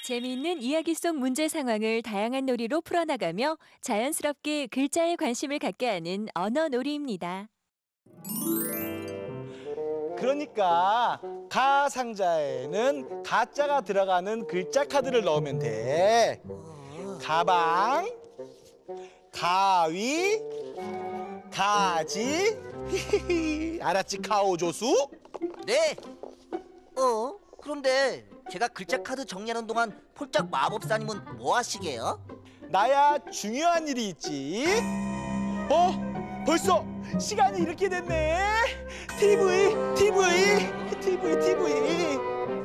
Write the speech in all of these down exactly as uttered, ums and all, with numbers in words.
재미있는 이야기 속 문제 상황을 다양한 놀이로 풀어나가며 자연스럽게 글자에 관심을 갖게 하는 언어 놀이입니다. 그러니까 가 상자에는 가자가 들어가는 글자 카드를 넣으면 돼. 가방, 가위, 가지. 알았지, 카오조수? 네. 어? 그런데 제가 글자 카드 정리하는 동안 폴짝 마법사님은 뭐 하시게요? 나야 중요한 일이 있지. 어? 벌써 시간이 이렇게 됐네. 티브이, 티브이, 티브이, 티브이.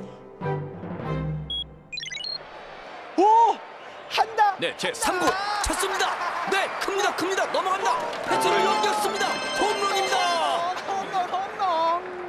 오! 한다! 네, 제 삼 구 찼습니다. 네, 큽니다, 큽니다. 넘어간다. 패스를 넘겼습니다. 홈런입니다. 홈런, 홈런.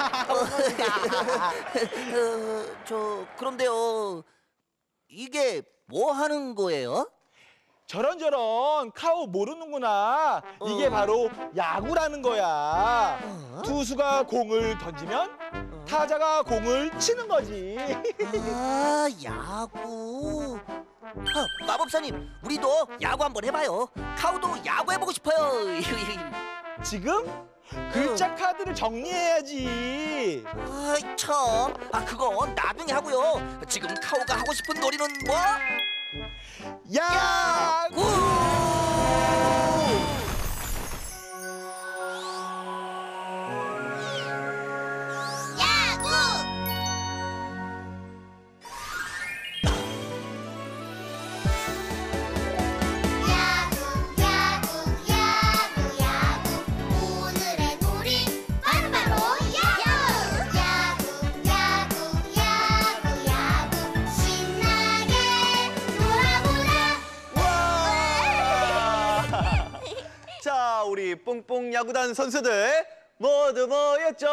어, 저 그런데요. 이게 뭐 하는 거예요? 저런저런 카오 모르는구나. 이게 어. 바로 야구라는 거야. 어? 투수가 공을 던지면 타자가 공을 치는 거지. 아, 야구. 아, 마법사님, 우리도 야구 한번 해봐요. 카우도 야구 해보고 싶어요. 지금 글자 카드를 정리해야지. 아, 참. 아, 그건 나중에 하고요. 지금 카우가 하고 싶은 놀이는 뭐? 야구! 자, 우리 뽕뽕 야구단 선수들 모두 모였죠?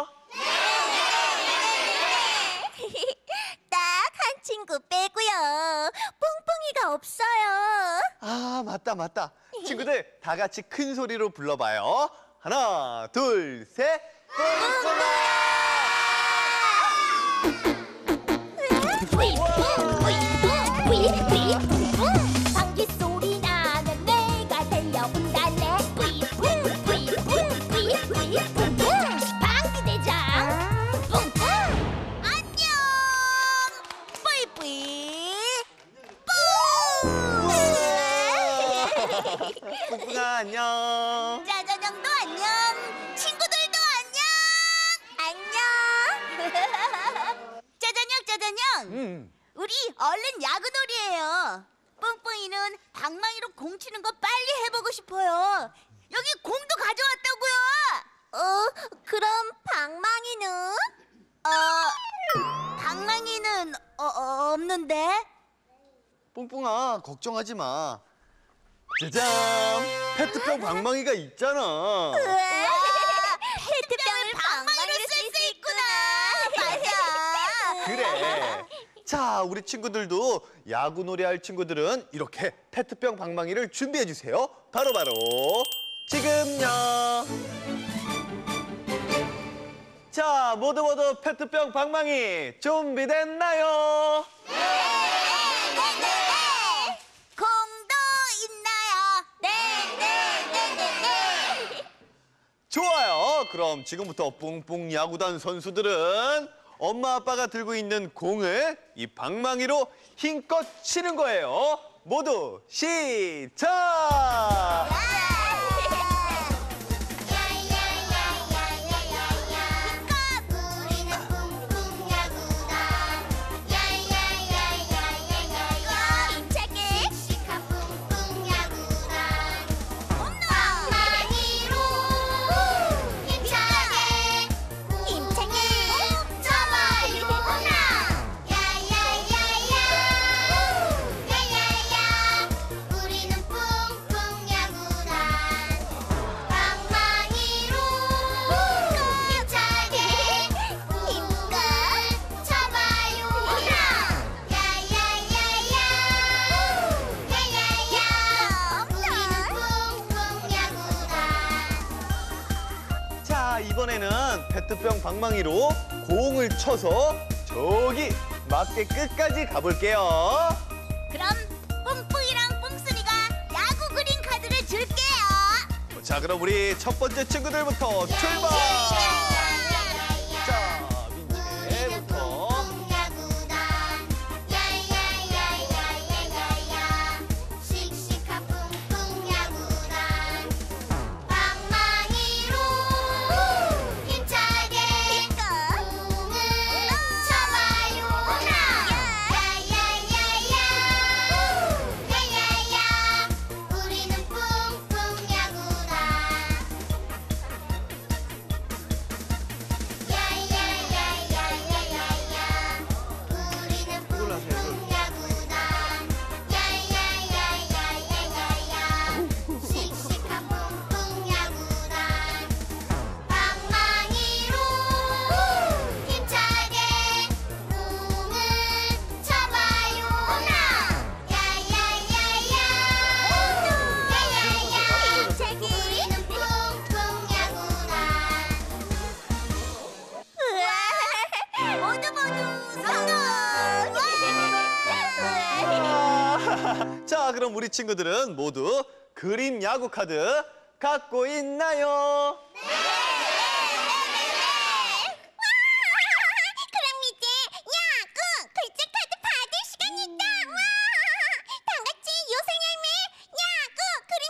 딱 한 친구 빼고요. 뽕뽕이가 없어요. 아, 맞다, 맞다. 친구들 다 같이 큰 소리로 불러봐요. 하나, 둘, 셋. 방귀 소리 나면 내가 달려온다네. 방귀 대장 뿡뿡 안녕. 뿌이뿌이 뿡. 뽕뽕아, 안녕. 짜자냥도 안녕. 친구들도 안녕. 안녕. 짜자냥 짜자냥. 음. 우리 얼른 야구놀이에요. 뿡뿡이는 방망이로 공 치는 거 빨리 해보고 싶어요. 여기 공도 가져왔다고요. 어, 그럼 방망이는? 어, 방망이는 어, 어, 없는데? 뽕뽕아, 걱정하지 마. 짜잔! 페트병 방망이가 있잖아. 페트병을 방망이로 쓸 수 있구나. 맞아. 그래. 자, 우리 친구들도 야구 놀이할 친구들은 이렇게 페트병 방망이를 준비해 주세요. 바로 바로 지금요. 자, 모두 모두 페트병 방망이 준비됐나요? 공도 있나요? 네네네네. 좋아요. 그럼 지금부터 뽕뽕 야구단 선수들은 엄마 아빠가 들고 있는 공을 이 방망이로 힘껏 치는 거예요. 모두 시작! 자, 이번에는 페트병 방망이로 공을 쳐서 저기 맞게 끝까지 가볼게요. 그럼 뿡뿡이랑 뿡순이가 야구 그린 카드를 줄게요. 자, 그럼 우리 첫 번째 친구들부터 출발! 자, 민지부터. 야구단 야야야야야야야 씩씩한 뿡뿡 야구단 방망이로 힘차게 공을 쳐봐요. 야야야야야 야야야 우리는 뿡뿡 야구단 야야야야야야야 우리는 뿡뿡 야구단 야야야야야야야 씩씩한 뿡뿡 야구단 방망이로 힘차게 공을 쳐봐요. 야야야야 야야야 힘차게 우리는 뿡뿡 야구단 모두 모두 성공! 자, 그럼 우리 친구들은 모두 그림 야구 카드 갖고 있나요? 그럼 이제 야구 글자 카드 받을 시간이다. 와! 다 같이 요술 열매 야구 그림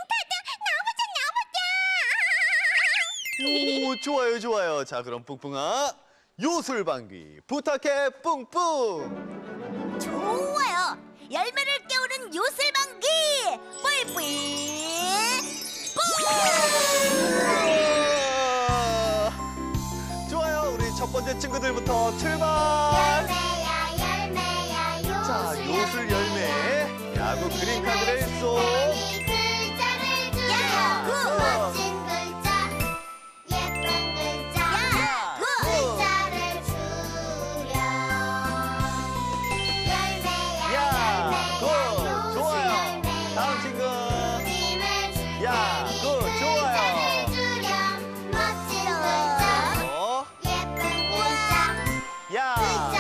카드 나오보자 나오보자. 오, 좋아요, 좋아요. 자, 그럼 뿡뿡아, 요술방귀 부탁해, 뿡뿡. 좋아요. 열매를 깨우는 요술방귀 뿔뿔 뿔. 우와! 좋아요, 우리 첫 번째 친구들부터 출발. 열매야 열매야 요술 자, 요술 열매 야구 그림 카드를 쏙. 이 글자를 주려 야구! 멋진 글자 예쁜 글자 야구! 글자를 주려 열매야 야구! 열매야 좋아요. 다음 친구. 야구! 좋아요. 주려 멋진 글자 어? 예쁜 글자 야구!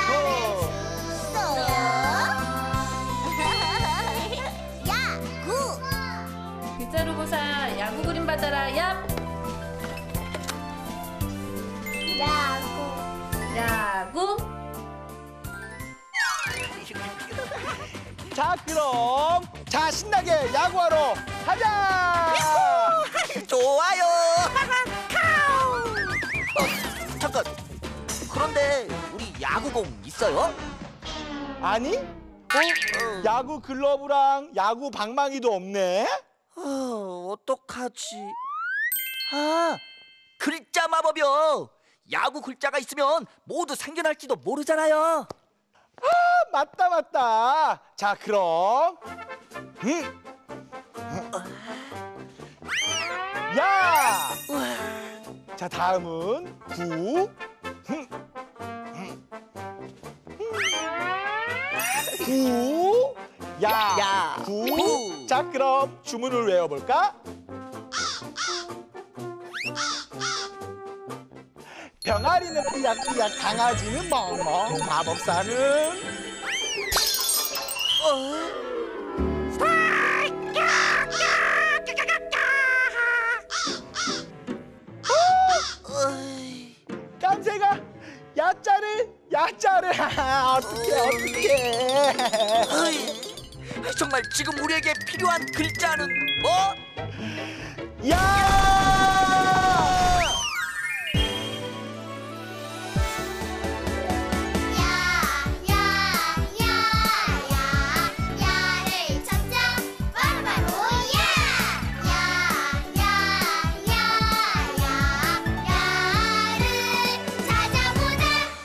야구 글자로 보사 야구 그림 받아라 얍 야구 야구 자, 그럼 자 신나게 야구하러 가자. 좋아요. 어, 잠깐. 그런데 우리 야구공 있어요? 아니? 어? 야구 글러브랑 야구 방망이도 없네. 어, 어떡하지? 아, 글자 마법이요. 야구 글자가 있으면 모두 생겨날지도 모르잖아요. 아, 맞다 맞다. 자, 그럼 음. 야. 자, 다음은 구. 음. 음. 구. 야. 야, 구. 구. 자, 그럼 주문을 외워볼까? 병아리는 삐약삐약, 강아지는 멍멍, 마법사는 어이, 깜새가 야자를 야자를 어떻게 어떻게 어이, 정말 지금 우리에게 필요한 글자는 뭐? 야! 야야야야야를 찾자 바로바로 야! 야야야야야야를 찾아보자.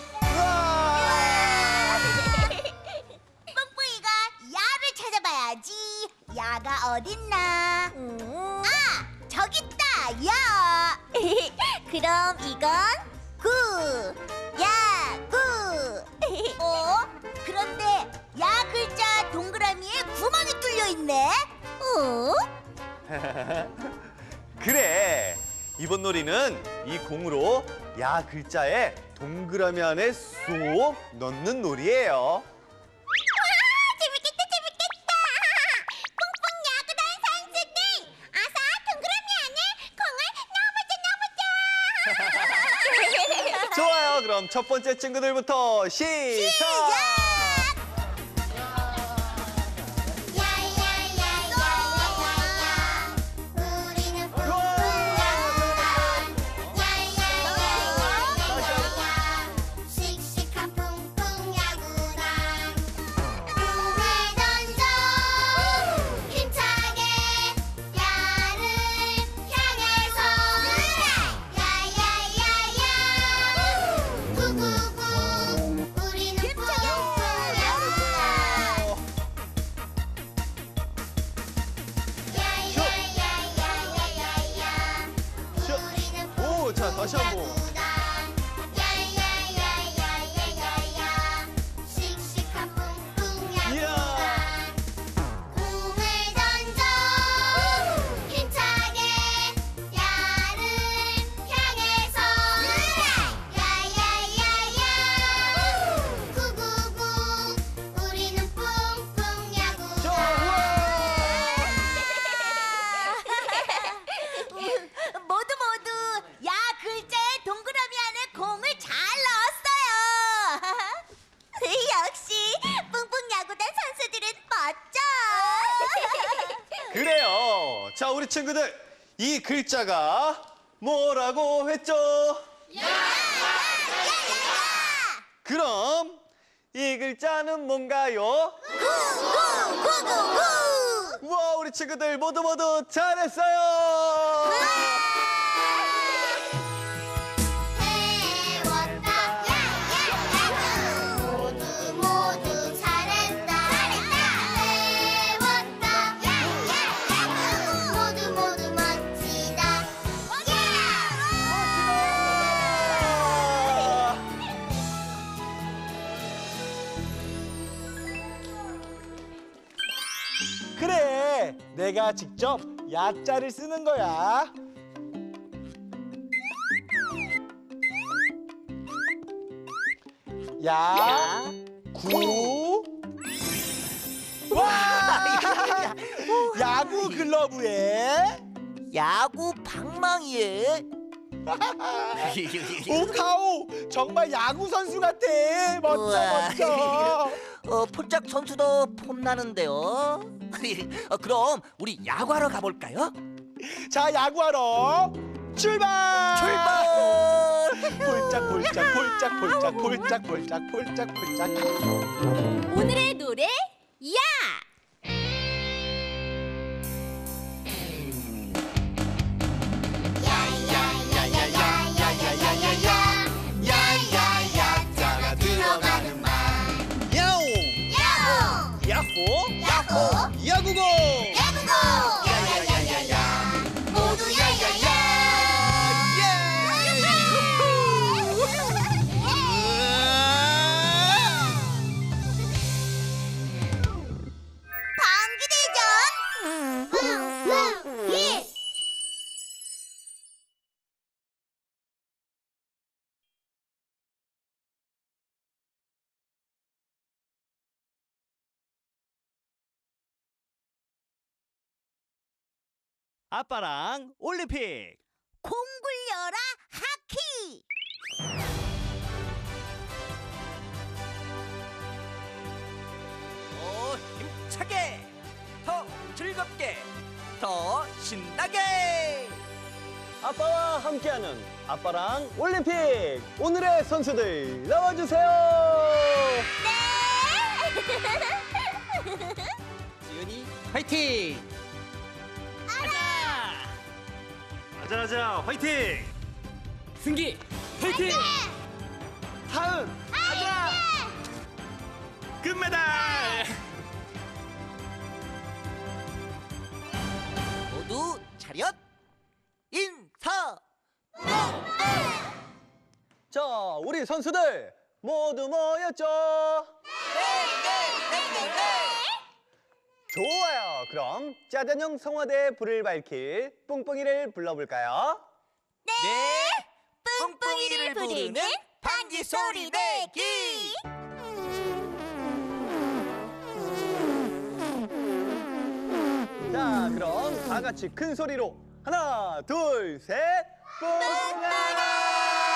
뿡뿡이가 야를 찾아봐야지. 야가 어딨나? 아, 저기 있다. 야. 그럼 이건 구. 야, 구. 어? 그런데 야 글자 동그라미에 구멍이 뚫려 있네. 어? 그래, 이번 놀이는 이 공으로 야 글자에 동그라미 안에 쏙 넣는 놀이예요. 재밌겠다 재밌겠다. 뿡뿡 야구단 선수들 어서 동그라미 안에 공을 넣어보자 넣어보자. 좋아요. 그럼 첫 번째 친구들부터 시작! 야야야야야야야 우리는 뿡뿡 야구단 야야야야야야 씩씩한 뿡뿡 야구단 공을 던져 힘차게 야를 향해서 야야야야 구구구 우리는 뿡뿡 야구단 야야야야야야야 우리는 오, 자, 다시 한 번. 야구단 야야야야야야야 씩씩한 뿡뿡 이야. 야구단 공을 던져 힘차게 야를 향해서 야야야야 구구구 우리는 뿡뿡 야구단 모두 모두 야 글자에 동그라미 안에 공을 잘 넣었어요. 역시 뿡뿡 야구단 선수들은 멋져. 그래요. 자, 우리 친구들, 이 글자가 뭐라고 했죠? 그럼 이 글자는 뭔가요? 구구구구구. 우와, 우리 친구들 모두 모두 잘했어요. 배웠다. 야야야구. 모두 모두 잘했다. 배웠다. 야야야구. 모두 모두 멋지다. 그래, 내가 직접 야자를 쓰는 거야. 야, 구, 와! 야구 글러브에 야구 방망이에 오카오, 정말 야구 선수 같아. 멋져, 우와. 멋져. 어, 폴짝 선수도 폼나는데요. 어, 그럼 우리 야구하러 가볼까요? 자, 야구하러 출발! 출발! 폴짝 폴짝 폴짝 폴짝 폴짝 폴짝 폴짝 폴짝. 오늘의 노래 야! 야야야야야야야야야야야야자가 들어가는 말. 야옹! 야호! 야호! 야호! 야구공! 야구고! 야야야야야 모두 야야야! 방귀대전! 예! 아빠랑 올림픽. 공 굴려라 하키! 더 힘차게, 더 즐겁게, 더 신나게. 아빠와 함께하는 아빠랑 올림픽! 오늘의 선수들 나와주세요! 지은이 화이팅! 아자! 아자아자 화이팅! 승기 화이팅! 다음! 가자! 금메달! 모두 차렷, 인사. 자, 우리 선수들 모두 모였죠? 좋아요. 그럼 짜잔형 성화대에 불을 밝힐 뿡뿡이를 불러볼까요? 네, 뿡뿡이를 부르는 반지 방귀 소리 내기. 자, 그럼 다 같이 큰 소리로 하나, 둘, 셋, 뿡뿡아!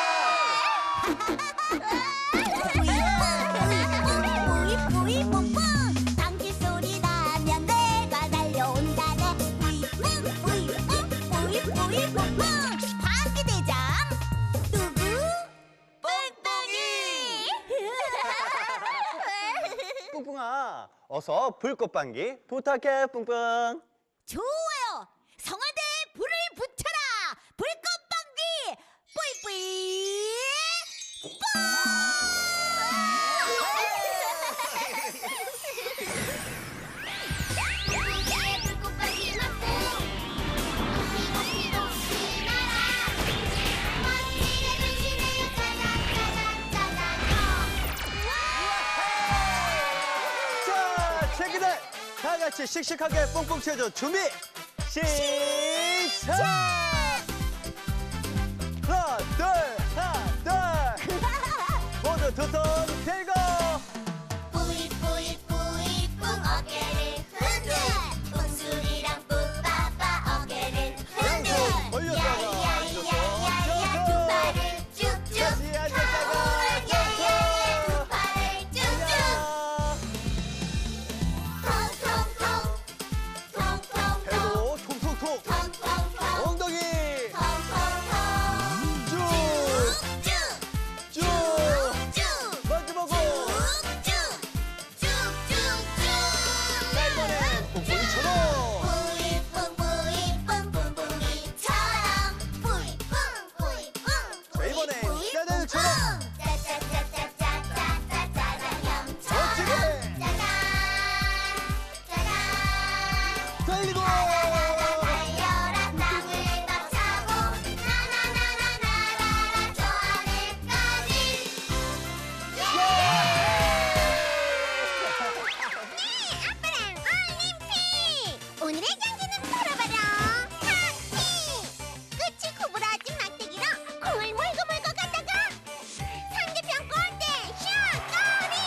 뿌이 뿌이 뿡뿡 방귀 소리 나면 내가 달려온다네. 뿌이 뿡 뿌이 뿡 뿌이 뿌이 뿡뿡 방귀 대장 누구? 뿡뿡이. 뿡뿡아, 어서 불꽃방귀 부탁해, 뿡뿡. 좋아요. 성화대에 불을 붙여라. 불꽃방귀 뿌이뿌이 자, 체크들 다 같이 씩씩하게 뿡뿡 쳐줘. 준비, 시작! 하나, 둘, 하나, 둘. 모두 두 손 들고. 뿌이 뿌이 뿌이 뿡 어깨를 흔들 뿡술이랑 뿡빠빠 어깨를 흔들 양손 올렸다가 야야야야야 두 앉아서. 팔을 쭉쭉 다시 앉았다가 야야야야 두 팔을 쭉쭉 통통통 통통통 배도 통통통. 통통통 엉덩이 통통통 쭉, 쭉 쭉. 쭉 마주보고. 자, 이번엔 뿡뿡이처럼. 자, 이번엔 짜장처럼. 멋지게. 달리고. 오늘의 경기는 바로바로 하키! 끝이 구부러진 막대기로 공을 몰고 몰고 가다가 상대편 골대 슛! 골인!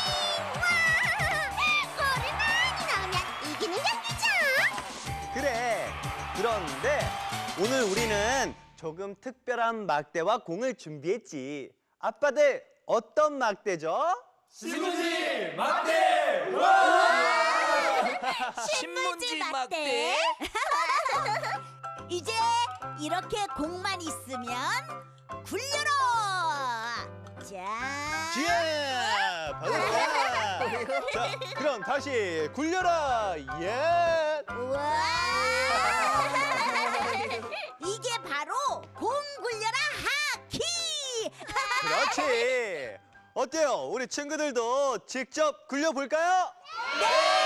와! 골을 많이 넣으면 이기는 경기죠! 그래. 그런데 오늘 우리는 조금 특별한 막대와 공을 준비했지. 아빠들 어떤 막대죠? 신문지 막대! 신문지 막대. 이제 이렇게 공만 있으면 굴려라. 자. 예! 받았다. 자, 그럼 다시 굴려라. 예! 우와. 이게 바로 공 굴려라 하키. 그렇지. 어때요? 우리 친구들도 직접 굴려볼까요? 네!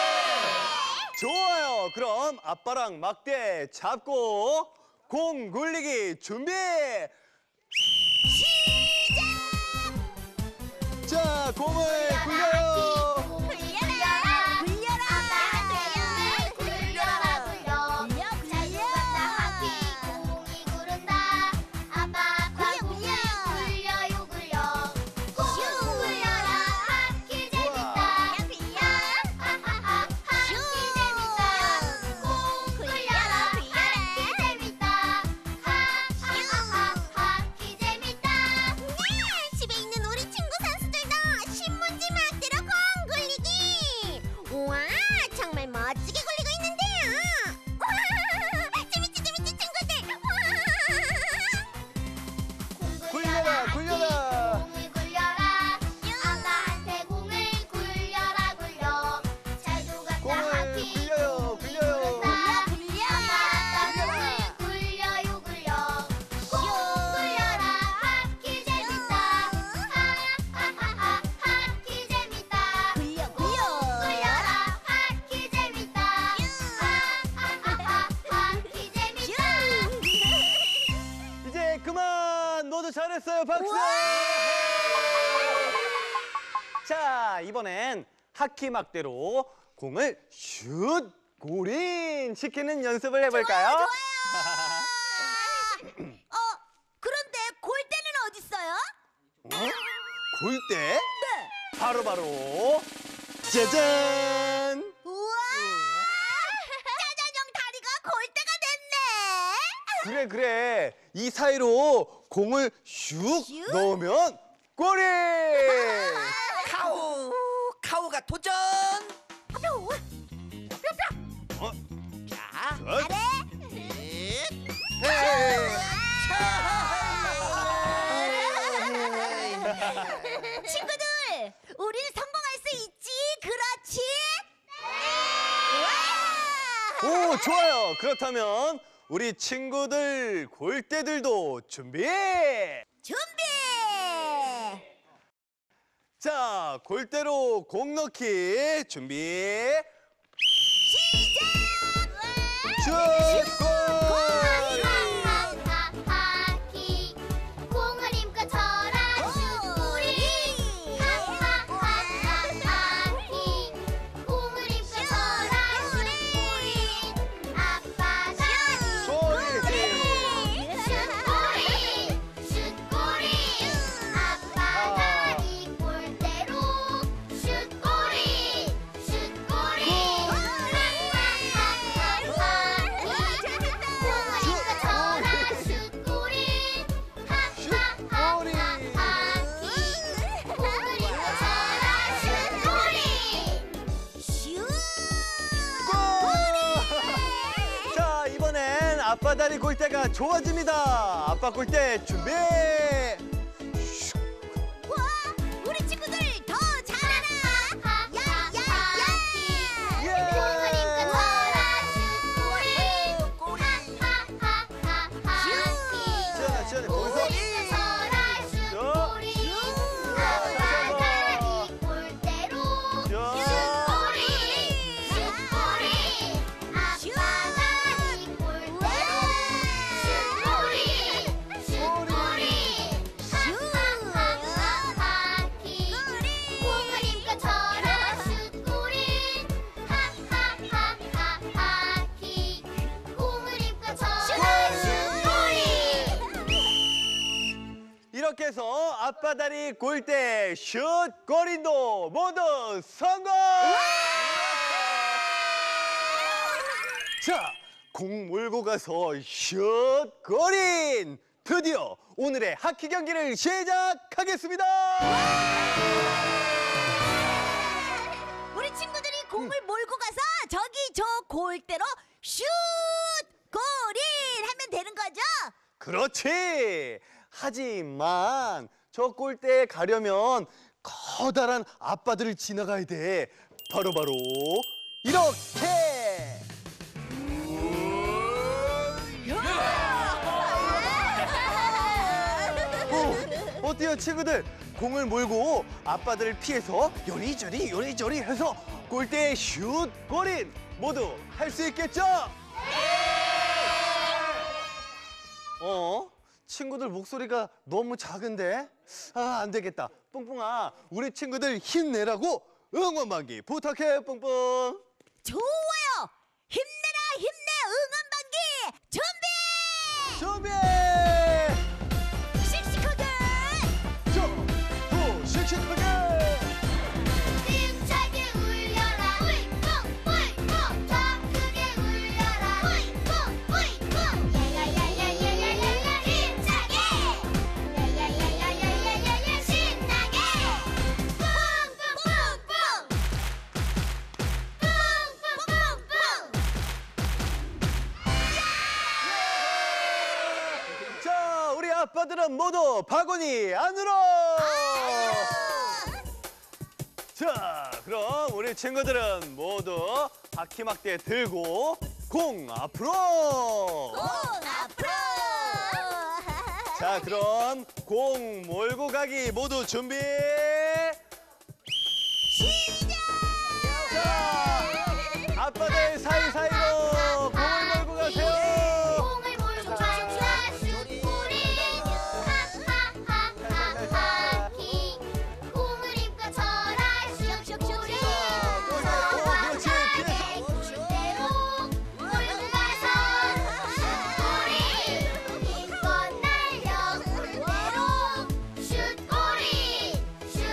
좋아요. 그럼 아빠랑 막대 잡고 공 굴리기 준비! 시작! 자, 공을 굴려요. 굴려라! 굴려라! 아빠 굴려! 굴려라 굴려! 굴려, 잘 굴려. 굴렀다 하키 공이 구른다 아빠 굴려, 공이 굴려. 굴려요 굴려 공 굴려라 하키 재밌다 하하하 하키 재밌다 공 굴려라 하키 재밌다 하하하 하키 재밌다 집에 있는 우리 친구 선수들도 신문지 막대로 공 굴리기 우와 정말 멋지게 굴리고 있는데요 우와 재밌지 재밌지 친구들 우와 굴려라, 굴려라. 공을 굴려라 아빠한테 공을 굴려라 굴려 잘 두갔다 공을 하키 굴려요, 굴려요. 굴려 굴려 아빠 공을 굴려요 굴려 공 굴려라 하키 재밌다 하하하하 하키 재밌다 굴려, 공 굴려라 하키 재밌다 하하하하 하키 재밌다 이제 그만. 모두 잘했어요. 박수. 자, 이번엔 하키 막대로 공을 슛 골인 시키는 연습을 해볼까요? 어, 그런데 골대는 어디 있어요? 어? 골대? 네. 바로 바로 짜잔! 우와! 짜잔형 다리가 골대가 됐네. 그래 그래 이 사이로 공을 슉 슉? 넣으면 골이! 카우 카우가 도전. 어? 자, 어? 잘해. 넷. 헤이! 친구들, 우리는 성공할 수 있지, 그렇지? 네. 오 좋아요. 그렇다면 우리 친구들 골대들도 준비. 준비. 자 골대로 공 넣기 준비. 시작. 슛! 골! 하하하하키 공을 힘껏 쳐라 슛골이 하하하하키 공을 힘껏 쳐라 슛골이 아빠가 소리! 슛골이 슛골이 아빠가 이 골대로 슛골이 슛골이 자 이번엔 아빠 다리 골대가 좋아집니다. 아빠 골대 준비. 우리 친구들 더 잘하라. 야야야. 예! 공을 힘껏 쳐라 슛골이 하하하하하키 시원해 시원해 공을 거기서 힘껏 쳐라 슛골이 아빠가 이 골대로 슛골이 슛골이 아빠가 이 골대로 슛골이 슛골이 하하하하키 공을 힘껏 쳐라 슛골이 하하하하하키 공을 힘껏 쳐라 슛골이. 이렇게 해서 아빠 다리 골대 슛 골인도 모두 성공! 자, 공 몰고 가서 슛 골인! 드디어 오늘의 하키 경기를 시작하겠습니다! 우리 친구들이 공을 몰고 가서 저기 저 골대로 슛 골인 하면 되는 거죠? 그렇지! 하지만 저 골대에 가려면 커다란 아빠들을 지나가야 돼. 바로바로 이렇게! 어, 어때요 친구들? 공을 몰고 아빠들을 피해서 요리조리 요리조리 해서 골대에 슛 골인 모두 할 수 있겠죠? 어? 친구들 목소리가 너무 작은데? 아, 안 되겠다. 뿡뿡아, 우리 친구들 힘내라고 응원반기 부탁해, 뿡뿡. 좋아요. 힘내라 힘내 응원반기 준비. 준비! 씩씩하게 점프 씩씩하게! 힘차게 울려라 ույ뿡 ույ뿡 더 크게 울려라 ույ뿡 ույ뿡 야야야야야야야야 힘차게 야야야야야야야야 신나게 뿡뿡뿡뿡 뿡뿡뿡 자, 우리 아빠들은 모두 바구니 안으로! 자, 그럼 우리 친구들은 모두 바퀴막대 들고 공 앞으로! 앞으로 자, 그럼 공 몰고 가기 모두 준비! 시작. 자, 아빠들 사이사이로 공을 몰고 가세요! 공을 몰고 가라 슛골이 하하하하하키 공을 힘껏 쳐라 슛골이 그렇지, 내 골대로 몰고 가서 슛골이 힘껏 날려 골대로 슛골이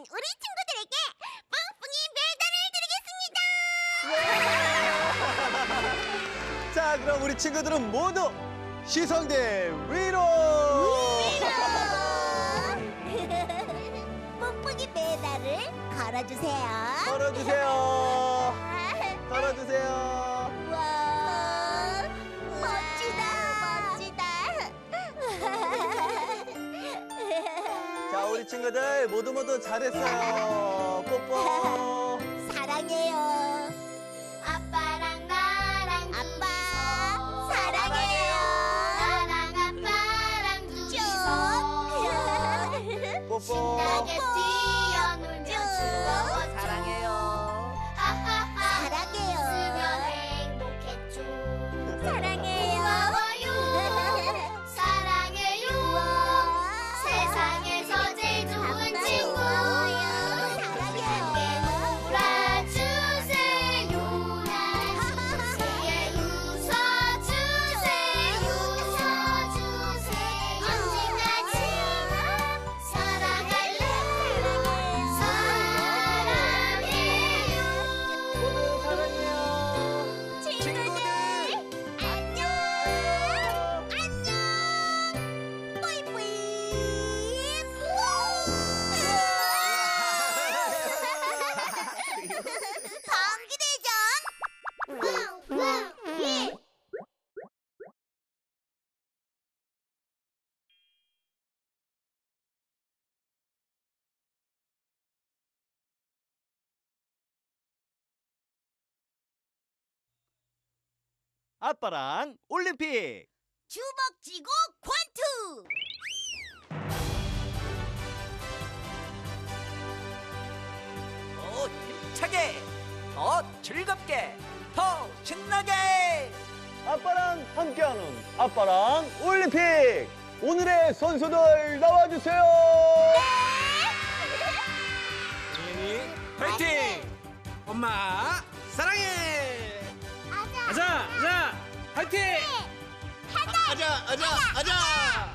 우리 친구들에게 뽕뽕이 메달을 드리겠습니다. 자, 그럼 우리 친구들은 모두 시성대 위로! 뽕뽕이 메달을 걸어주세요. 걸어주세요. 걸어주세요. 와, 멋지다, 멋지다. 자, 우리 친구들 모두 모두 잘했어요. 뽀뽀. 사랑해요. 아빠랑 나랑 아빠 사랑해요. 나랑 아빠랑 둘이서 뽀뽀. 신나게 뛰어놀며 즐거워 사랑해요. 하하하 사랑해요. 웃으면 행복했죠. 사랑해요. 고마워요. 사랑해요. 세상에서 제일 좋은 친구. 함께 놀아주세요. 함께 웃어주세요. 웃어주세요. 언제까지 사랑할래요. 사랑해요. 모두 사랑해요. 친구들 안녕. 안녕. 뿌이뿌이. 방귀대전. 예. 아빠랑 올림픽. 주먹 쥐고 권투. 더 힘차게, 더 즐겁게, 더 신나게. 아빠랑 함께하는 아빠랑 올림픽. 오늘의 선수들 나와주세요. 네. 파이팅! 엄마 사랑해! 아자, 아자, 파이팅! 아자, 아자, 아자.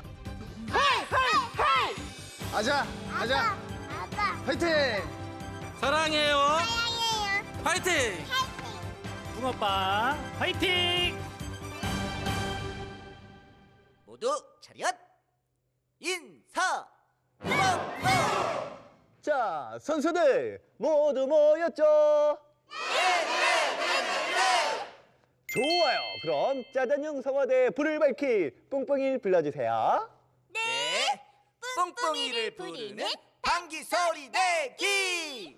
아자, 아자. 아빠 파이팅. 사랑해요. 사랑해요. 파이팅! 붕아빠 파이팅! 모두 차렷. 인사. 자, 선수들 모두 모였죠? 좋아요. 그럼 짜잔형 성화대 불을 밝히 뿡뿡이를 불러주세요. 네. 뽕뽕이를 부르는 방귀 소리 내기.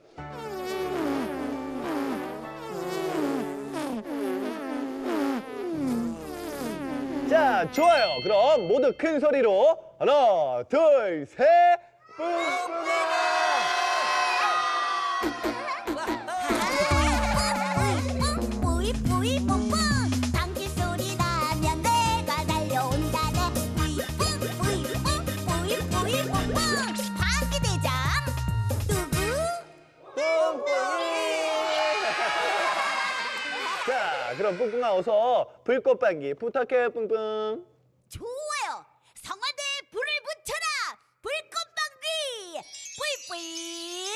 자, 좋아요. 그럼 모두 큰 소리로 하나, 둘, 셋, 뿡뿡아! 뿌이 뿌이 뽕뽕 방귀 소리 나면 내가 달려온다네. 뿌이 뿡 뿌이 뿡 뿌이 뿌이 뽕뽕 방귀 대장 누구? 뿡뿡이! 자, 그럼 뿡뿡아 어서 불꽃방귀 부탁해, 뿡뿡. 좋아요. 성화대 불을 붙여라. 불꽃방귀 뿌이 뿌이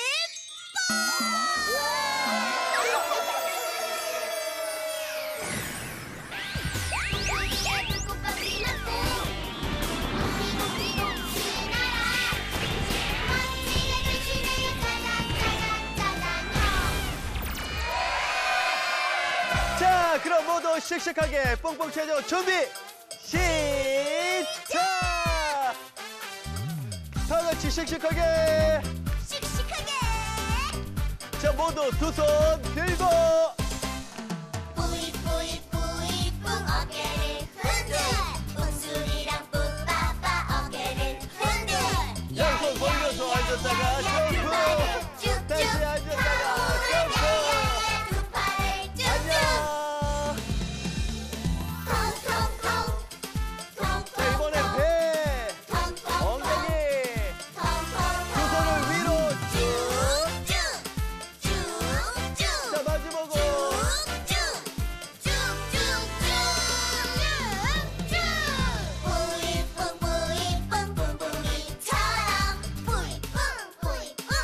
자, 그럼 모두 씩씩하게 뽕뽕 체조 준비 시작! 다 같이 씩씩하게. 씩씩하게 자, 모두 두 손 들고. 뿌이 뿌이 뿌이 뿡 어깨를 흔들 웃소리랑 뿌빠빠 어깨를 흔들 양손 벌려서 앉았다가 점프. 다시 앉았다가 점프. 두 팔을 쭉쭉 안녕. 통통통 자, 이번엔 배, 통통통 엉덩이, 두 통통통 손을 위로. 쭉쭉 쭉쭉 자, 마주보고. 뿌이 뿡 뿌이 뿡 뿡뿡이처럼 뿌이 뿡 뿌이 뿡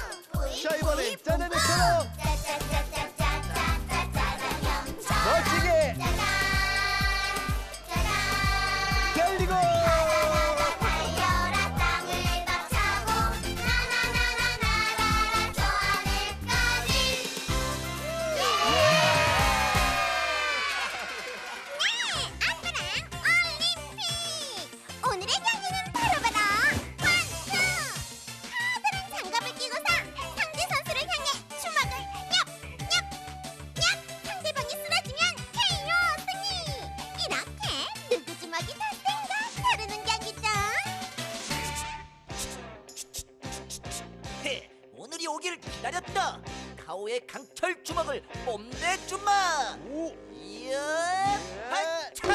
헤, 오늘이 오기를 기다렸다. 카오의 강철 주먹을 뽐내주마. 이야, 하차!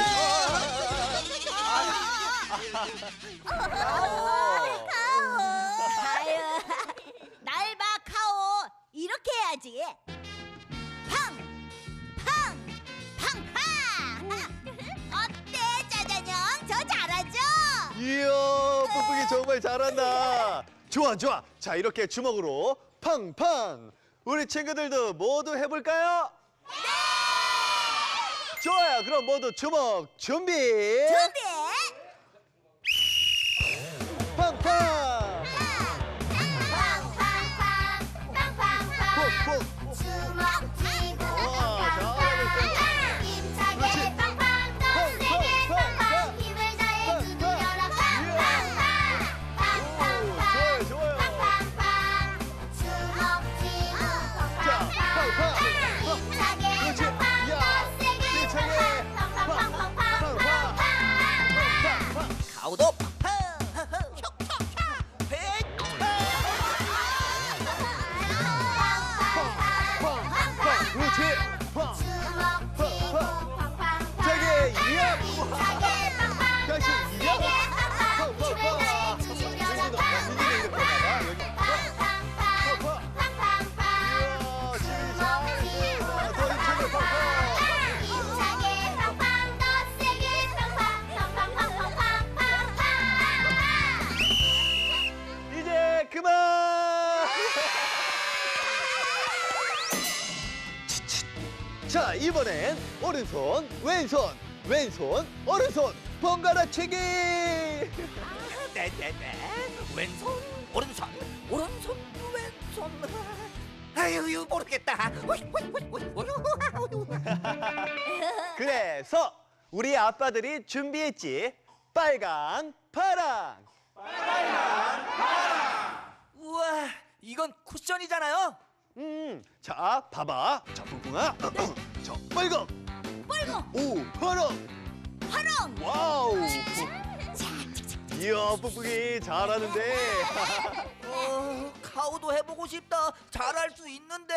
아유, 날 봐, 카오. 이렇게 해야지. 팡! 팡! 팡! 팡! 어때, 짜자냥? 저 잘하죠? 이야, 뿡뿡이 정말 잘한다. 좋아, 좋아. 자, 이렇게 주먹으로 팡팡. 우리 친구들도 모두 해볼까요? 네! 좋아요. 그럼 모두 주먹 준비. 준비! 팡팡. 푹푹. 주먹 쥐고 와, 잘하고 있어. 힘차게 팡팡 더 세게 팡팡 힘을 다해 두 눈 열어 팡팡팡 팡팡팡 좋아요, 좋아요. 팡팡팡 주먹 쥐고 자, 팡팡. 팡팡 힘차게 그렇지. 팡팡 야, 더 세게 힘차게. 팡팡 팡팡팡팡팡팡 카오도 팡팡! 휙! 그렇지. 팡. 주먹 쥐고 팡팡팡 세게. 이야. 힘차게 팡팡 다시. 더 이야. 세게 팡팡 힘을 다해 두 눈 열어 팡팡팡 팡팡팡 팡팡팡 주먹 쥐고 팡팡팡 힘차게 팡팡 더 세게 팡팡 팡팡팡팡팡팡 이제 그만. 자, 이번엔 오른손, 왼손, 왼손, 오른손 번갈아치기. 네네네. 왼손, 오른손, 오른손, 왼손. 아유, 모르겠다. 그래서 우리 아빠들이 준비했지. 빨강, 파랑. 우와, 이건 쿠션이잖아요. 음, 자, 봐봐. 자, 뿡뿡아. 자, 빨강. 빨강. 오, 파랑. 파랑 와우. 이야, 뿡뿡이 잘하는데. 어, 카오도 해보고 싶다. 잘할 수 있는데.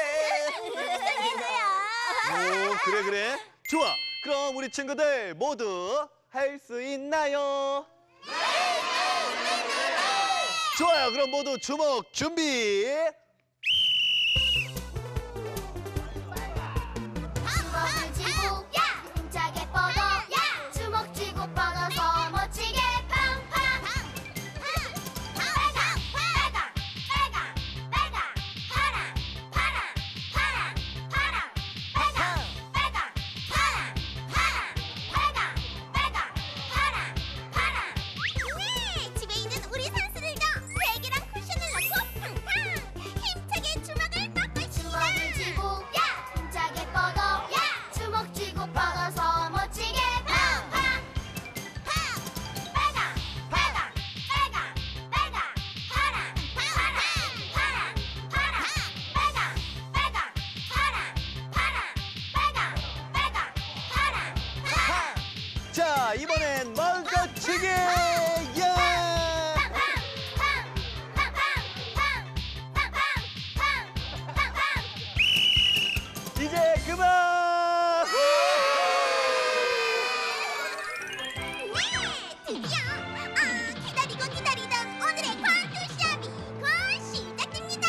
오, 그래, 그래. 좋아. 그럼 우리 친구들 모두 할 수 있나요? 좋아요. 그럼 모두 주먹 준비. 주먹을 쥐고 야 힘차게 뻗어 야 주먹 쥐고 뻗어서 멋지게 팡팡 빨강 빨강 빨강 빨강 파랑 파랑 파랑 파랑 빨강 빨강 파랑 파랑 빨강 빨강 파랑 파랑 네 집에 있는 우리 선수들도 베개랑 쿠션을 넣고 팡팡 힘차게 주먹을 뻗고 주먹을 쥐고 야 힘차게 뻗어 야 주먹 쥐고 뻗어서 멋지게 팡팡 팡 빨강 빨강 빨강 빨강 파랑 파랑 파랑 파랑 빨강 빨강 파랑 파랑 빨강 빨강 파랑 파랑 자, 이번엔 망가치기. 야! 이제 그만. 드디어 아, 기다리고 기다리던 오늘의 광투샵이 곧 시작됩니다.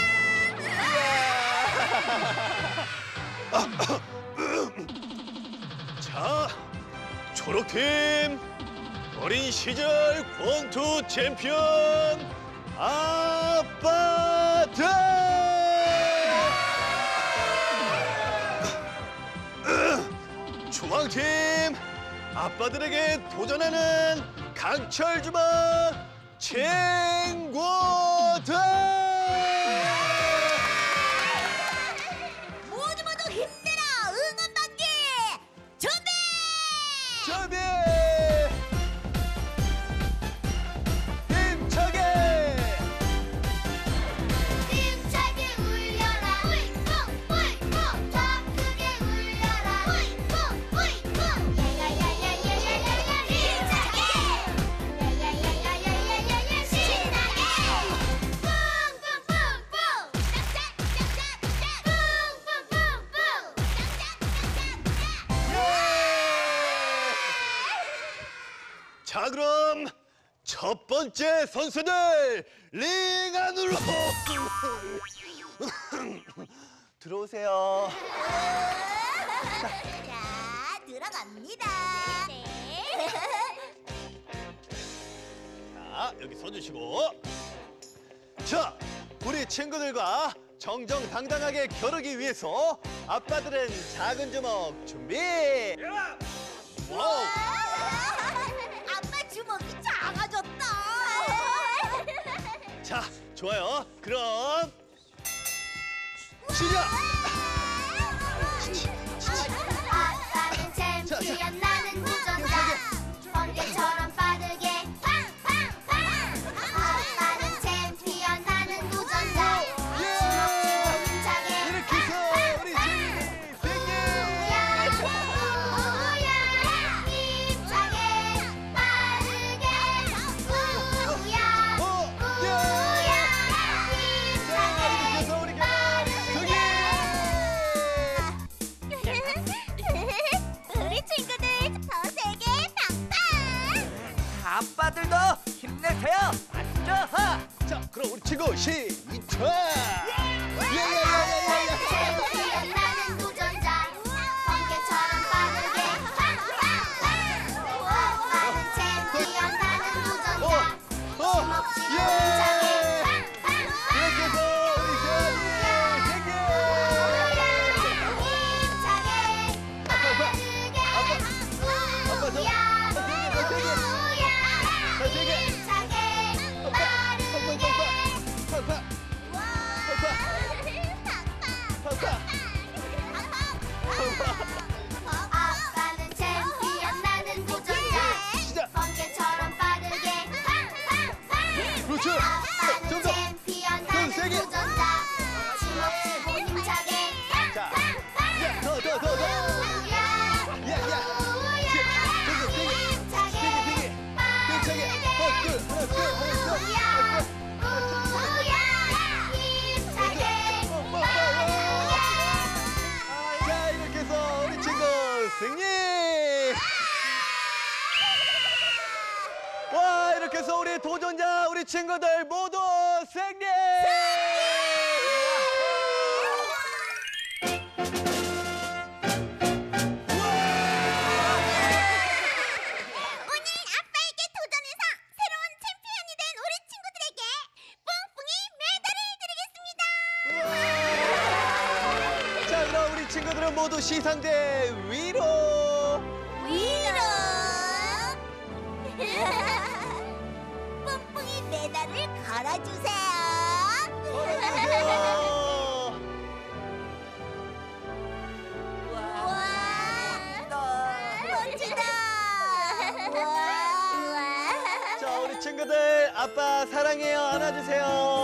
자, 초록팀 어린 시절 권투 챔피언 아빠들. 중앙팀 아빠들에게 도전하는 강철 주먹 친구들. 모두 모두 힘내라 응원 받기 준비. 준비! 힘차게! 힘차게 울려라 ույ뿡 ույ뿡 더 크게 울려라 ույ뿡 ույ뿡 야야야야야야야야 힘차게 야야야야야야야야 신나게 자, 그럼 첫 번째 선수들 링 안으로 들어오세요. 자, 들어갑니다. 자, 여기 서주시고. 자, 우리 친구들과 정정당당하게 겨루기 위해서 아빠들은 작은 주먹 준비. 와우. 아빠 주먹이 작아졌다. 자, 좋아요. 그럼 시작. 아빠는 챔피언, 나는 도전자. 번개처럼 빠르게 팡팡팡. 아빠는 챔피언, 나는 도전자. 주먹 쥐고 힘차게 이렇게 해서 우리 친구들 생일. 우야 힘차게 빠르게 우야 어, 예. 우야 자, 이렇게 해서 우리 우리 친구들 더 세게 팡팡. 아빠들도 힘내세요. 아시죠? 하! 자, 그럼 우리 친구 시작. 챔피언, 나는 도전자. 번개처럼 빠르게 팡팡팡. 아빠는 챔피언, 나는 도전자. 주먹 쥐고 힘차게 팡팡팡. 이렇게 해서 우리 세연이 생일. 힘차게 빠르게 아빠 더. 우야 더 세게, 더 세게. 우야 더 세게. 힘차게 빠르게 팍팍. 아빠는 챔피언, 나는 도전자. 시작. 번개처럼 빠르게 팡팡팡. 그렇죠. 아빠는 좀 더. 챔피언, 더 나는 세게. 도전자. 주먹 쥐고 힘차게 자, 팡팡팡. 야, 더, 더, 더, 더. 우야 야, 야. 우야 세게, 세게. 힘차게 세게, 세게. 힘차게. 하나, 둘, 하나, 둘, 하나, 둘. 우야 우야 힘차게 자, 이렇게 해서 우리 친구 승리! 와, 이렇게 해서 우리 도전자, 우리 친구들 모두 승리! 오늘 아빠에게 도전해서 새로운 챔피언이 된 우리 친구들에게 뿡뿡이 메달을 드리겠습니다. 자, 그럼 우리 친구들은 모두 시상대 위로! 위로 뿡뿡이 메달을 걸어주세요. 걸어주세요. 우와 멋지다. 우와 자, 우리 친구들 아빠 사랑해요. 안아주세요.